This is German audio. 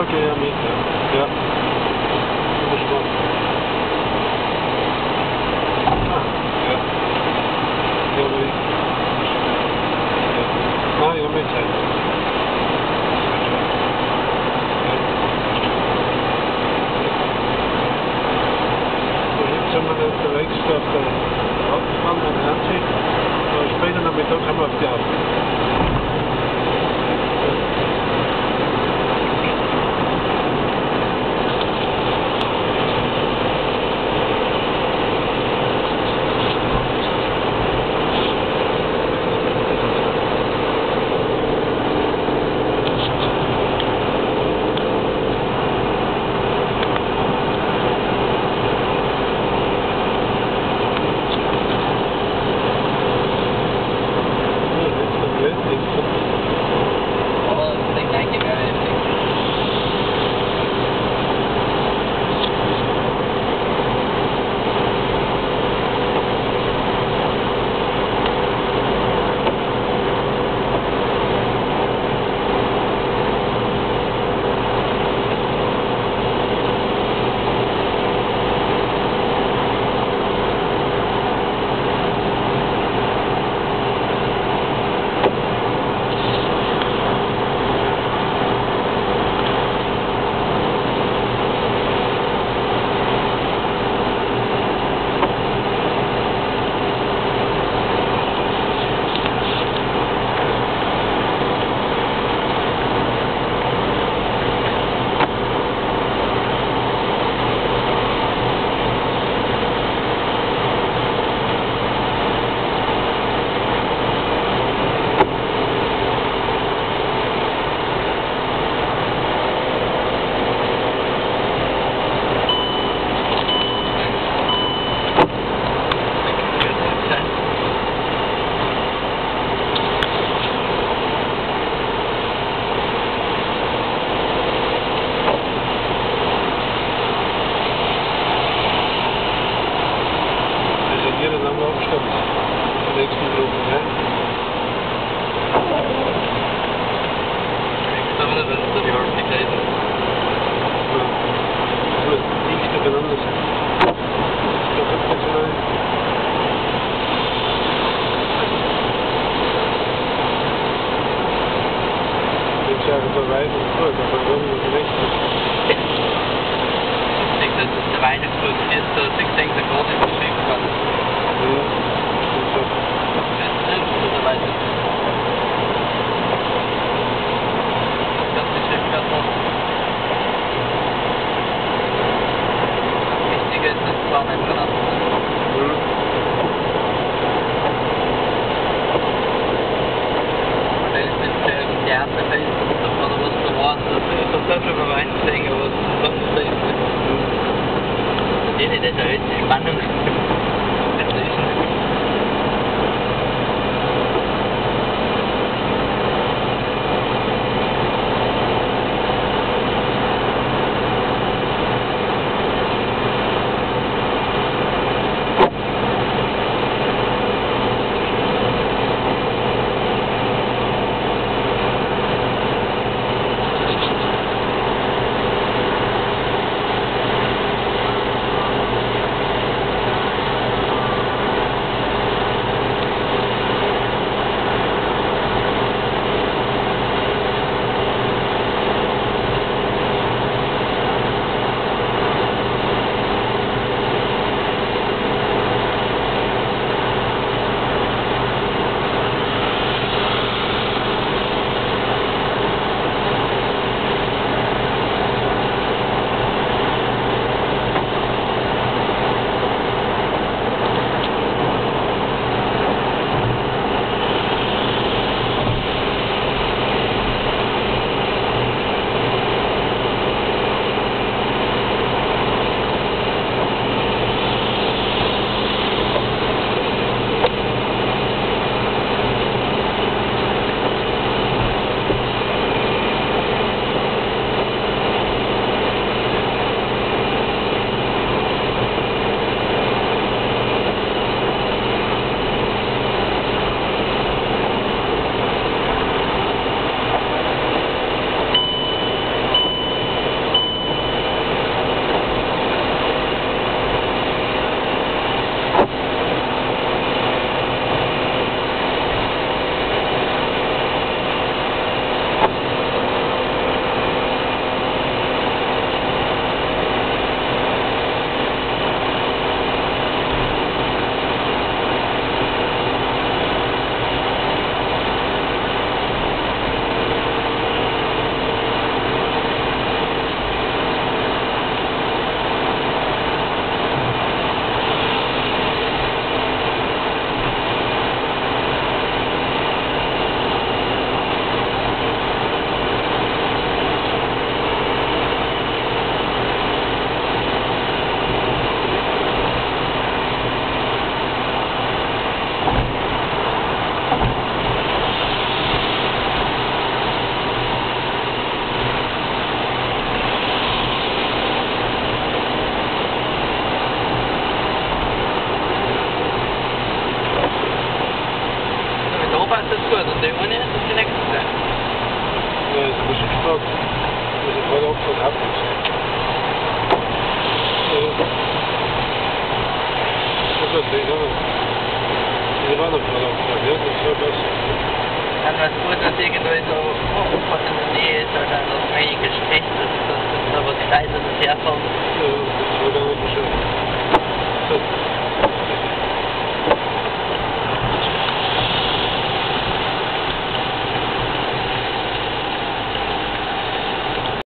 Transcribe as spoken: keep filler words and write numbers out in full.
gehe ja mit, ja. Ja. Du musst mal. Ah, ja. Ja, aber ich. Ja. Ah, ja, mit Zeit. So, jetzt sind wir unterwegs auf der Autobahn, meine Ansicht. Aber später Nachmittag haben wir auf die Autobahn. ist Sport. Das ist voll oft von Hauptwitz. Das ist natürlich auch. Die waren noch voll oft, ja, das ist so besser. Dann war es gut, dass irgendwo so hochgekommen in der Nähe ist, oder noch einige Specht, dass da was Kleines herkommt.